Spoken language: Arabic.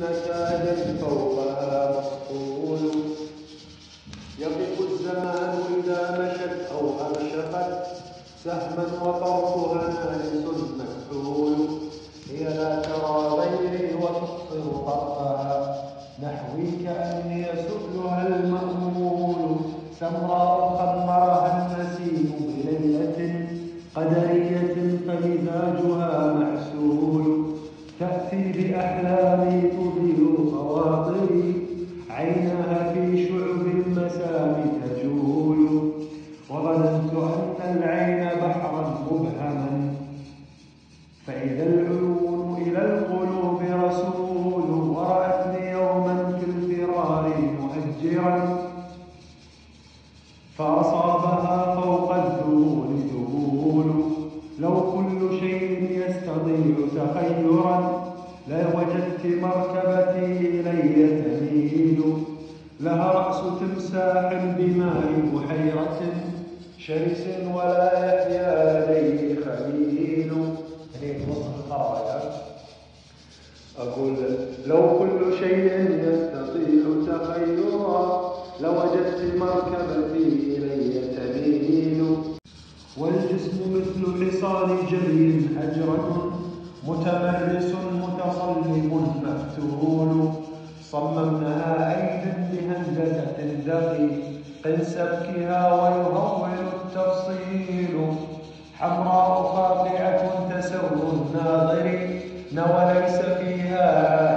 نتاج فوقها مسطول. يقف الزمان إذا مشت أو أرشفت سهما وطرفها ناهس مكحول. هي لا ترى غيري وتبصر طرفها نحوي كأني سؤلها المأمول. سمراء خمرها النسيم بليلة قدرية فمزاجها محسول. تأتي بأحلامي تضيء خواطري عينها في شعب المسام تجول. وظننت أن العين بحرا مبهما فإذا العيون إلى القلوب رسول. ورأتني يوما في الفرار مؤجرا فأصابها فوق الذهول ذهول. لو كل شيء يستطيع تخيرا لوجدت مركبتي إلي تميل. لها رأس تمساح بماء بحيرة شرس ولا يحيا لديه خليل. هذه وصف القراءة. أقول لو كل شيء يستطيع تخيرا لوجدت مركبتي إلي تميل. والجسم مثل حصان جري أجرة متمرس متصلب مفتول. صممناها أيضا بهندسة دقيق سبكها ويهول التفصيل. حمراء خاطئة تسر الناظر وليس فيها